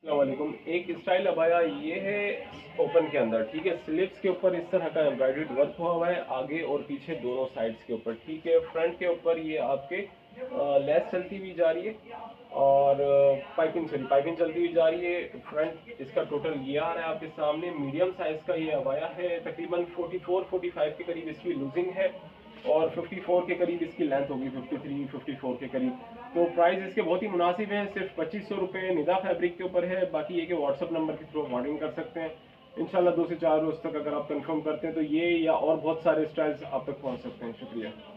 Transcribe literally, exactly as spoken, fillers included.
अस्सलाम वालेकुम। एक स्टाइल अबाया ये है ओपन के अंदर, ठीक है। स्लीव्स के ऊपर इस तरह का एम्ब्रॉयडर्ड वर्क हुआ हुआ है आगे और पीछे दोनों साइड्स के ऊपर, ठीक है। फ्रंट के ऊपर ये आपके लेस चलती हुई जा रही है और पाइपिंग सॉरी पाइपिंग चलती हुई जा रही है। फ्रंट इसका टोटल ये आ रहा है आपके सामने। मीडियम साइज का ये अबाया है, तकरीबन चौवालीस पैंतालीस के करीब इसकी लूजिंग है और चौवन के करीब इसकी लेंथ होगी, तिरेपन चौवन के करीब। तो प्राइस इसके बहुत ही मुनासिब है, सिर्फ पच्चीस सौ रुपये निदा फैब्रिक के ऊपर है। बाकी ये कि व्हाट्सअप नंबर के थ्रू ऑर्डरिंग कर सकते हैं। इंशाल्लाह दो से चार रोज तक अगर आप कंफर्म करते हैं तो ये या और बहुत सारे स्टाइल्स आप तक पहुंच सकते हैं। शुक्रिया।